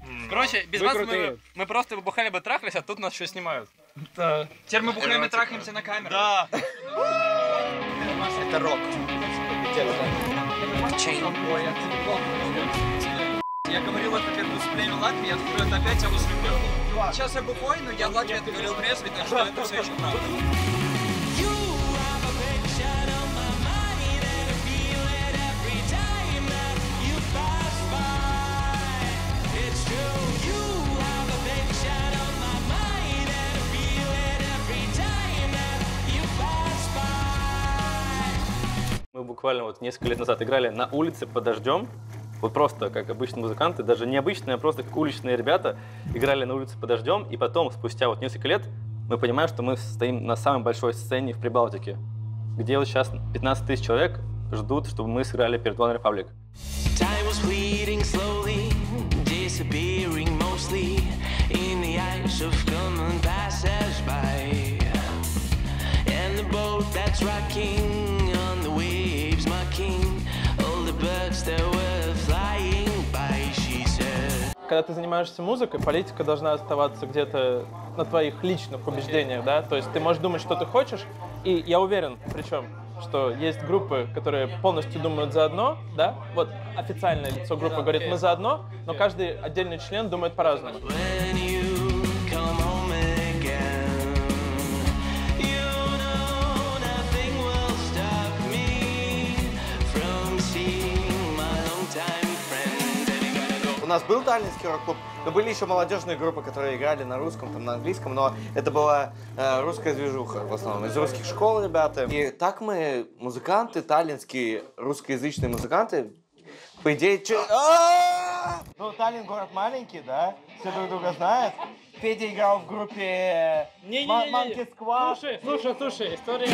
Короче, без вас мы просто бухали бы трахались, а тут нас еще снимают. Да. Теперь мы бухаем и трахаемся на камеру. Да. Это рок. Я говорил это перед выступлением Латвии, я скажу это опять, я вас люблю. Сейчас я бухой, но я в Латвии это говорил трезвый, так что это все еще правда. Мы буквально вот несколько лет назад играли на улице под дождем. Вот просто, как обычные музыканты, даже не обычные, а просто как уличные ребята, играли на улице под дождем. И потом, спустя вот несколько лет, мы понимаем, что мы стоим на самой большой сцене в Прибалтике, где вот сейчас 15 тысяч человек ждут, чтобы мы сыграли перед One Republic. Когда ты занимаешься музыкой, политика должна оставаться где-то на твоих личных убеждениях, да? То есть ты можешь думать, что ты хочешь, и я уверен, причем, что есть группы, которые полностью думают заодно, да? Вот официальное лицо группы говорит, мы заодно, но каждый отдельный член думает по-разному. У нас был таллинский рок-клуб, но были еще молодежные группы, которые играли на русском, там, на английском, но это была русская движуха в основном, из русских школ ребята. И так мы, музыканты, таллинские русскоязычные музыканты, по идее... Ну, Таллин город маленький, да, все друг друга знают. Федя играл в группе Monkey Squad. Слушай, история...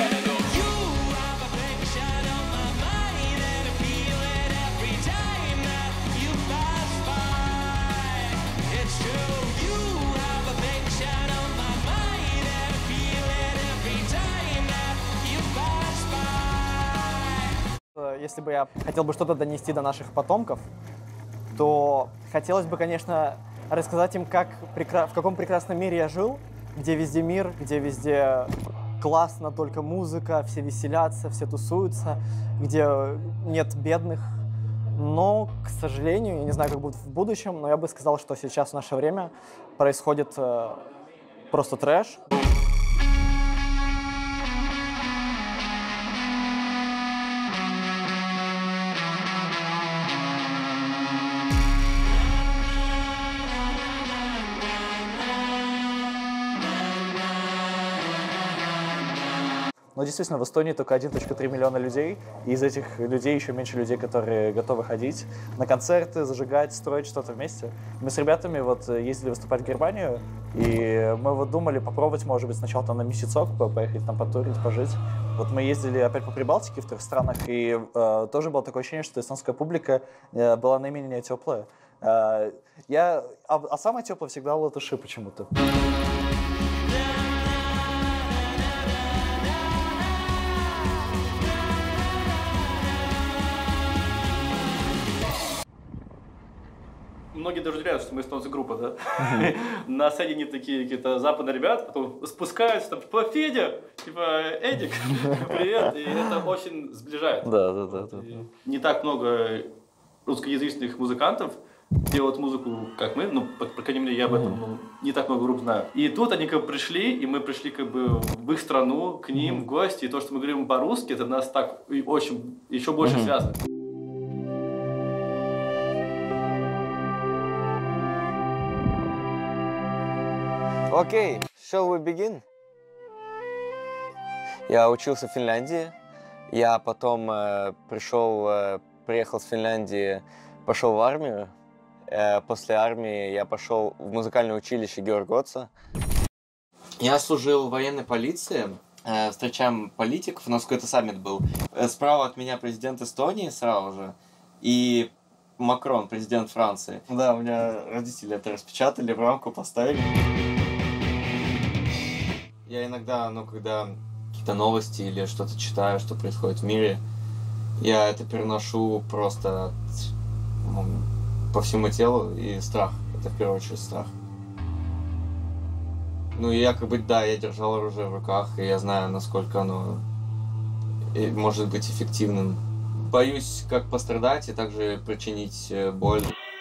Если бы я хотел бы что-то донести до наших потомков, то хотелось бы, конечно, рассказать им, в каком прекрасном мире я жил, где везде мир, где везде классно, только музыка, все веселятся, все тусуются, где нет бедных. Но, к сожалению, я не знаю, как будет в будущем, но я бы сказал, что сейчас в наше время происходит просто трэш. Но действительно, в Эстонии только 1,3 миллиона людей, и из этих людей еще меньше людей, которые готовы ходить на концерты, зажигать, строить что-то вместе. Мы с ребятами вот ездили выступать в Германию, и мы вот думали попробовать, может быть, сначала там на месяцок поехать, там потурить, пожить. Вот мы ездили опять по Прибалтике в 3 странах, и тоже было такое ощущение, что эстонская публика была наименее теплая. А самое теплое всегда латыши почему-то. Многие даже удивляются, что мы эстонцы группа, да? На сцене не такие какие-то западные ребята, потом спускаются, там, типа, Федя, типа, Эдик, привет, и это очень сближает. Да. Не так много русскоязычных музыкантов делают музыку, как мы, ну, по крайней мере, я об этом не так много групп знаю. И тут они как бы пришли, и мы пришли как бы в их страну, к ним, в гости, и то, что мы говорим по-русски, это нас так очень, еще больше связывает. Окей, shall we begin? Я учился в Финляндии. Я потом приехал с Финляндии, пошел в армию. После армии я пошел в музыкальное училище Георг Гоца. Я служил в военной полиции. Встречаем политиков, у нас какой-то саммит был. Справа от меня президент Эстонии сразу же. И Макрон, президент Франции. Да, у меня родители это распечатали, в рамку поставили. Я иногда, когда какие-то новости или что-то читаю, что происходит в мире, я это переношу просто по всему телу, и страх это в первую очередь страх. Ну, и якобы, да, я держал оружие в руках, и я знаю, насколько оно может быть эффективным. Боюсь как пострадать и также причинить боль.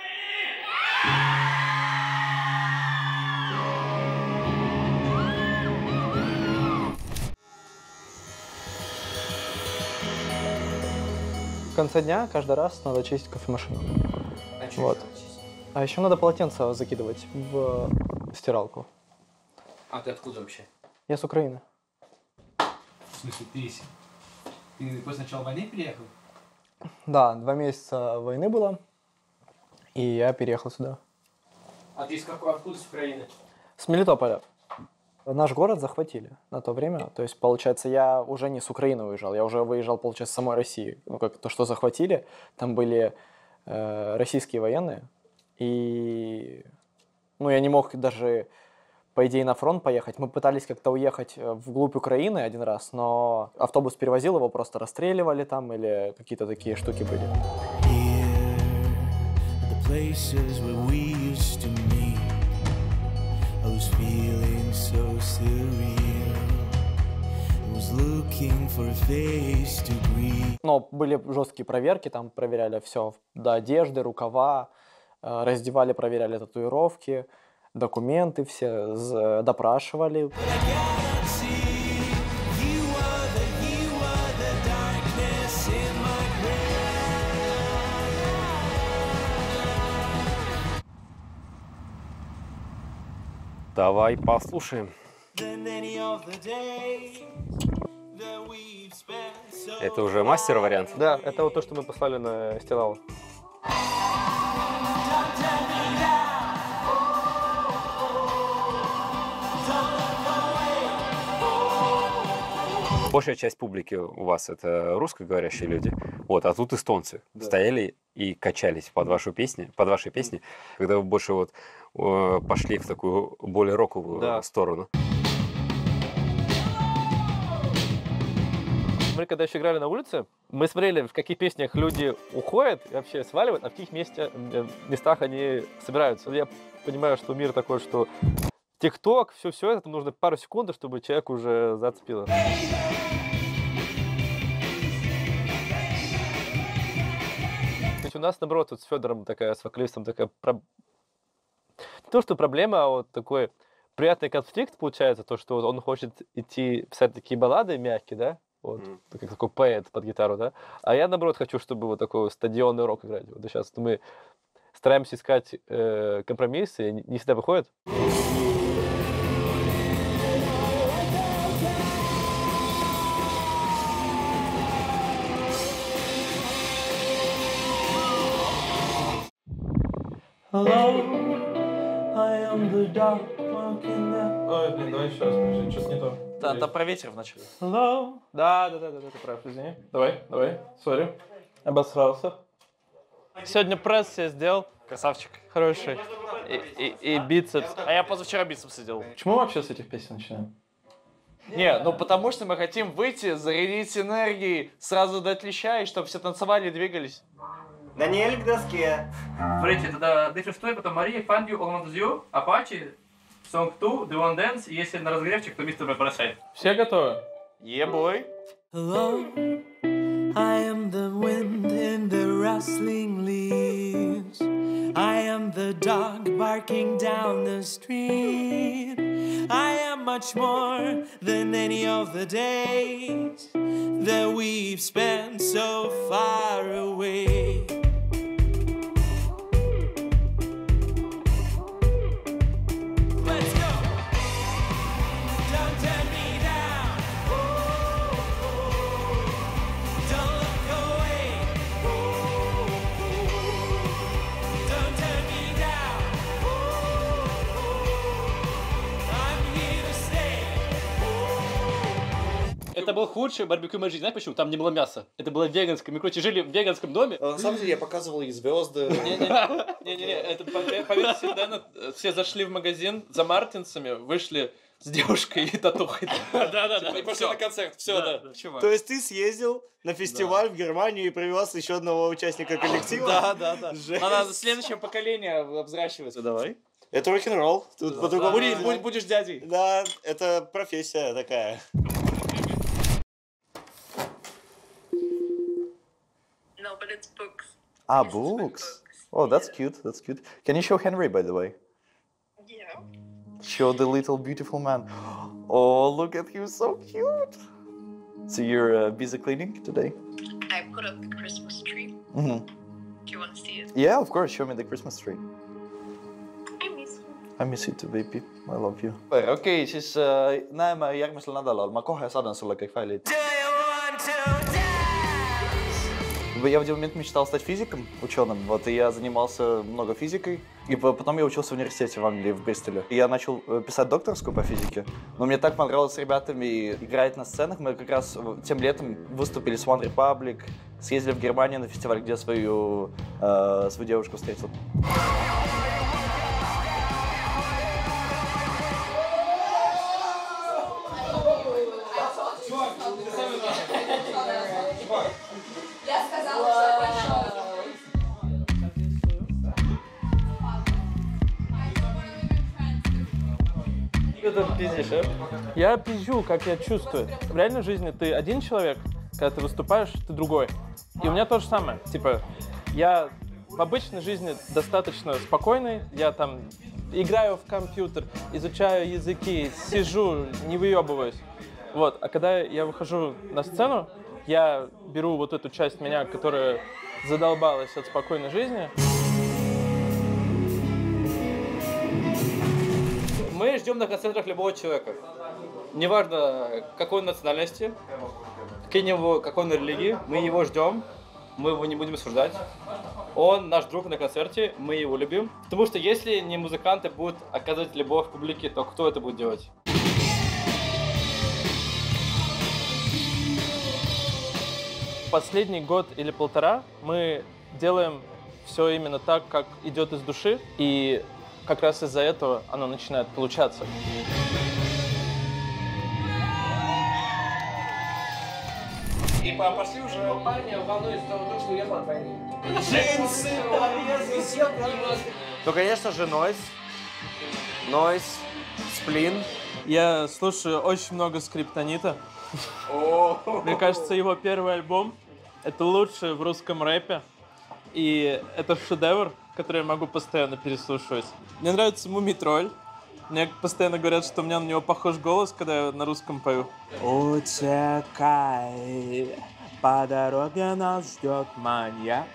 В конце дня каждый раз надо чистить кофемашину. Вот. А еще надо полотенце закидывать в стиралку. А ты откуда вообще? Я с Украины. В смысле, ты после начала войны переехал? Да, 2 месяца войны было, и я переехал сюда. А ты откуда с Украины? С Мелитополя. Наш город захватили на то время. То есть, получается, я уже не с Украины уезжал, я уже выезжал, получается, с самой России. Ну, как то, что захватили, там были российские военные. И ну, я не мог даже, по идее, на фронт поехать. Мы пытались как-то уехать вглубь Украины один раз, но автобус перевозил, его просто расстреливали там, или какие-то такие штуки были. Но были жесткие проверки, там проверяли все до одежды, рукава, раздевали, проверяли татуировки, документы все, допрашивали. Давай послушаем. Это уже мастер вариант? Да, это вот то, что мы послали на Стилал. Большая часть публики у вас это русскоговорящие люди, вот, а тут эстонцы стояли и качались под ваши песни, когда вы больше вот пошли в такую более роковую сторону. Мы когда еще играли на улице, мы смотрели, в каких песнях люди уходят и вообще сваливают, а в каких местах они собираются. Я понимаю, что мир такой, что ТикТок, все это, нужно пару секунд, чтобы человек уже зацепило. То есть у нас, наоборот, вот с Федором такая, с вокалистом такая, не то, что проблема, а вот такой приятный конфликт получается, то, что он хочет идти писать такие баллады мягкие, да, вот, как такой поэт под гитару, да, а я, наоборот, хочу, чтобы вот такой стадионный рок играть. Вот сейчас мы стараемся искать компромиссы, не всегда выходит. Hello, I am the dog walking there. Ой, блин, давай еще раз, скажи, что-то не то. Да, про ветер вначале. Hello. Да, ты прав, извини. Давай, сори. Обосрался. Сегодня пресс себе сделал. Красавчик. Хороший. И бицепс. А я позавчера бицепс делал. Почему вообще с этих песен начинаем? Не, ну потому что мы хотим выйти, зарядить энергией, сразу дать леща, и чтобы все танцевали и двигались. Даниэль к доске. Смотрите, тогда D6, потом Мария, Find You, All Want You, Apache, Song 2, Do One Dance, и если на разогревчик, то Мистер Бросай. Все готовы? Е-бой. Hello, I am the wind in the rustling leaves. I am the dog barking down the street. I am much more than any of the days that we've spent so far away. Let's go! Don't turn me down. Don't look away. Don't turn me down. I'm here to stay. Это был худший барбекю в моей жизни. Знаешь почему? Там не было мяса. Это было веганское. Мы, короче, жили в веганском доме. На самом деле я показывал ей звезды. Не-не-не, это поверьте, да, все зашли в магазин за мартинсами, вышли с девушкой и татухой. Да-да-да, и пошли на концерт, все, да. То есть ты съездил на фестиваль в Германию и привез еще одного участника коллектива? Да. Надо следующее поколение взращивать. Давай. Это рок-н-ролл. Тут по-другому. Будешь дядей. Да, это профессия такая. No, but it's books. Ah, books. Oh, that's cute. That's cute. Can you show Henry, by the way? Yeah. Show the little beautiful man. Oh, look at you, so cute. So you're busy cleaning today? I put up the Christmas tree. Mm-hmm. Do you want to see it? Yeah, of course. Show me the Christmas tree. I miss you. I miss you too, baby. I love you. Okei, siis näeme järgmisel nädalal. Ma kohe saadan sulle kõik failid. Я в один момент мечтал стать физиком, ученым, вот, и я занимался много физикой, и потом я учился в университете в Англии, в Бристоле. И я начал писать докторскую по физике, но мне так понравилось с ребятами играть на сценах. Мы как раз тем летом выступили с One Republic, съездили в Германию на фестиваль, где свою девушку встретил. Я пизжу, как я чувствую. В реальной жизни ты один человек, когда ты выступаешь, ты другой. И у меня то же самое. Типа, я в обычной жизни достаточно спокойный, я там играю в компьютер, изучаю языки, сижу, не выебываюсь. Вот. А когда я выхожу на сцену, я беру вот эту часть меня, которая задолбалась от спокойной жизни. Мы ждем на концертах любого человека. Неважно, какой он национальности, какой он религии, мы его ждем, мы его не будем осуждать. Он наш друг на концерте, мы его любим. Потому что если не музыканты будут оказывать любовь публике, то кто это будет делать? Последний год или полтора мы делаем все именно так, как идет из души, и как раз из-за этого оно начинает получаться. И пошли уже парни, волнуются того, что уехал от войны. Ну, конечно же, Нойз, Сплин. Я слушаю очень много Скриптонита. Мне кажется, его первый альбом — это лучшее в русском рэпе. И это шедевр, который я могу постоянно переслушивать. Мне нравится Мумий-тролль. Мне постоянно говорят, что у меня на него похож голос, когда я на русском пою. Утекай, по дороге нас ждет маньяк.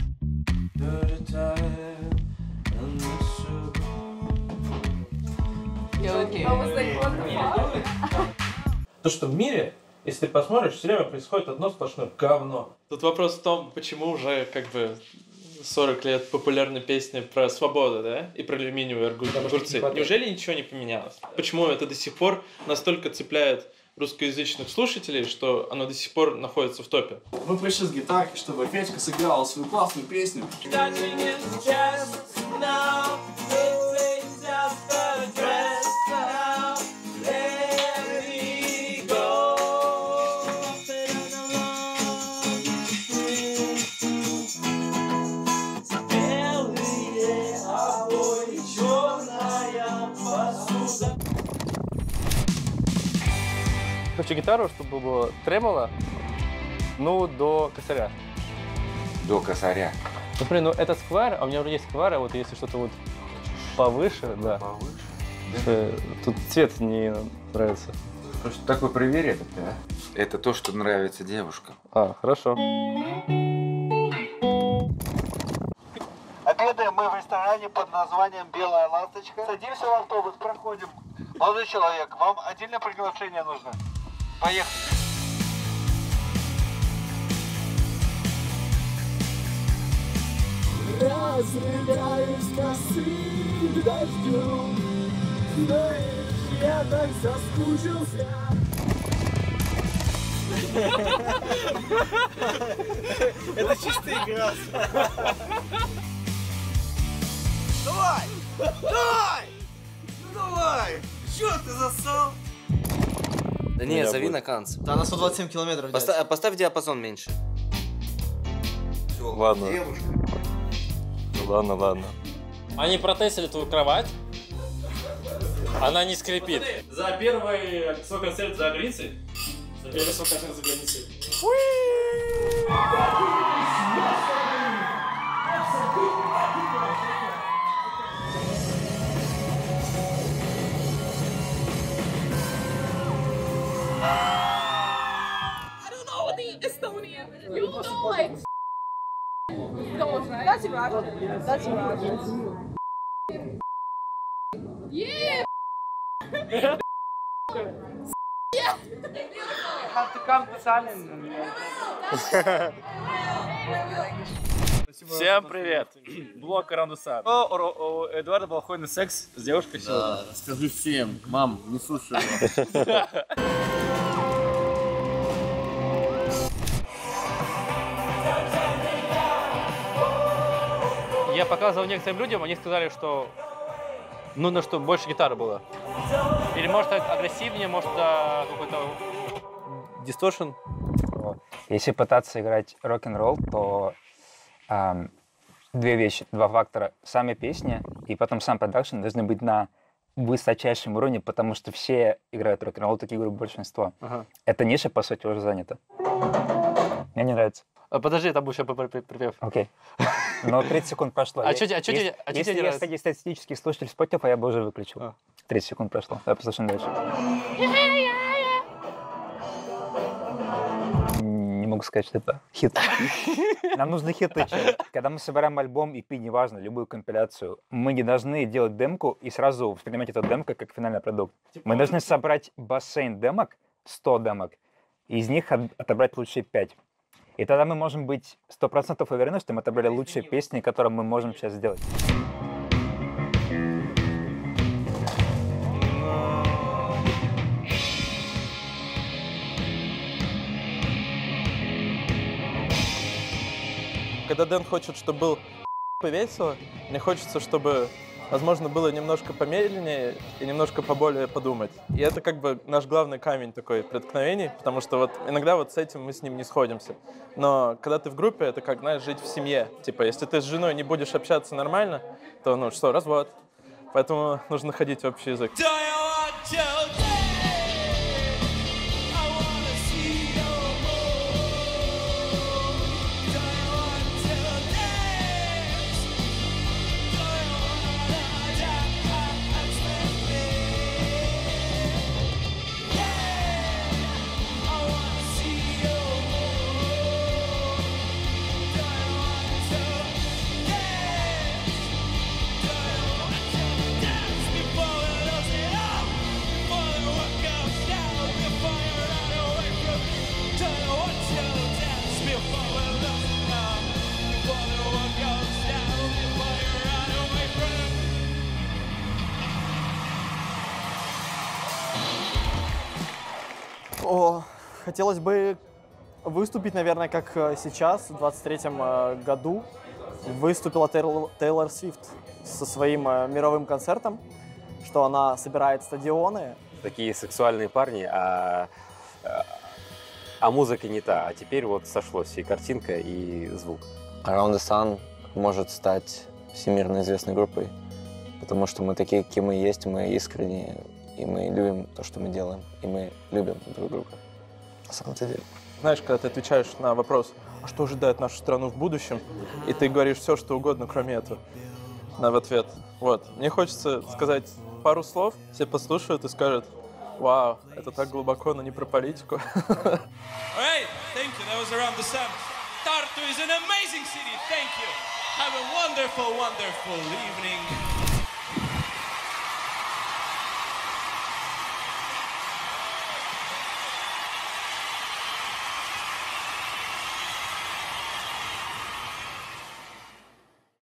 То, что в мире, если ты посмотришь, все время происходит одно сплошное говно. Тут вопрос в том, почему уже как бы 40 лет популярной песни про свободу, да, и про алюминиевую аргу в Турции. Неужели ничего не поменялось? Почему это до сих пор настолько цепляет русскоязычных слушателей, что оно до сих пор находится в топе? Мы пришли с гитаркой, чтобы Петька сыграл свою классную песню. Хочу гитару, чтобы было тремоло, ну, до косаря. До косаря. Например, ну это сквайр, а у меня уже есть сквайр, а вот если что-то вот повыше, да. Тут цвет не нравится. Что такое привередок, да? Это то, что нравится девушкам. А, хорошо. Обедаем мы в ресторане под названием «Белая ласточка». Садимся в автобус, проходим. Молодой человек, вам отдельное приглашение нужно. Поехали. Разрываюсь косым дождем. Знаешь, я так соскучился. Это чисто игра. Давай! Давай! Давай! Чё ты засал? Да не, зови на канц. Да, на 127 километров. Поставь диапазон меньше. Ладно. Ладно. Они протестили твою кровать. Она не скрипит. За первый свой концерт за границей. За первый свой концерт за границей. I don't know the Estonian. You know, like. That's Russian. That's Russian. Yeah. Yeah. You have to come to Tallinn. Всем привет! Блог Карандуса. У Эдуарда плохой секс с девушкой сегодня. Да, скажи всем. Мам, не слушай его. Я показывал некоторым людям, они сказали, что нужно, чтобы больше гитары было. Или может агрессивнее, может какой-то дисторшн. Если пытаться играть рок-н-ролл, то две вещи, два фактора. Сами песни и потом сам продакшн должны быть на высочайшем уровне, потому что все играют рок-н-ролл, такие группы большинство. Ага. Эта ниша, по сути, уже занята. Мне не нравится. Подожди, там будет еще припев. Окей. Но 30 секунд прошло. Что тебе не Если я, нравится? кстати, статистический слушатель Spotify, я бы уже выключил. 30 секунд прошло. Давай послушаем дальше. Не могу сказать, что это хит. Нам нужны хиты. Когда мы собираем альбом, EP, неважно, любую компиляцию, мы не должны делать демку и сразу воспринимать эту демку как финальный продукт. Мы должны собрать бассейн демок, 100 демок, и из них отобрать лучшие 5. И тогда мы можем быть 100% уверены, что мы отобрали лучшие песни, которые мы можем сейчас сделать. Когда Дэн хочет, чтобы был весело, мне хочется, чтобы, возможно, было немножко помедленнее и немножко поболее подумать. И это как бы наш главный камень такой преткновений, потому что вот иногда вот с этим мы с ним не сходимся. Но когда ты в группе, это как, знаешь, жить в семье. Типа, если ты с женой не будешь общаться нормально, то, ну что, развод. Поэтому нужно находить общий язык. Хотелось бы выступить, наверное, как сейчас, в 23-м году. Выступила Тейлор Свифт со своим мировым концертом, что она собирает стадионы. Такие сексуальные парни, а музыка не та. А теперь вот сошлось и картинка, и звук. Around the Sun может стать всемирно известной группой, потому что мы такие, какие мы есть, мы искренние, и мы любим то, что мы делаем, и мы любим друг друга. На самом-то деле. Знаешь, когда ты отвечаешь на вопрос, а что ожидает нашу страну в будущем, и ты говоришь все, что угодно, кроме этого, в ответ. Вот. Мне хочется сказать пару слов, все послушают и скажут, вау, это так глубоко, но не про политику. Alright, thank you. That was Around the Sun. Tartu is an amazing city. Thank you. Have a wonderful, wonderful evening.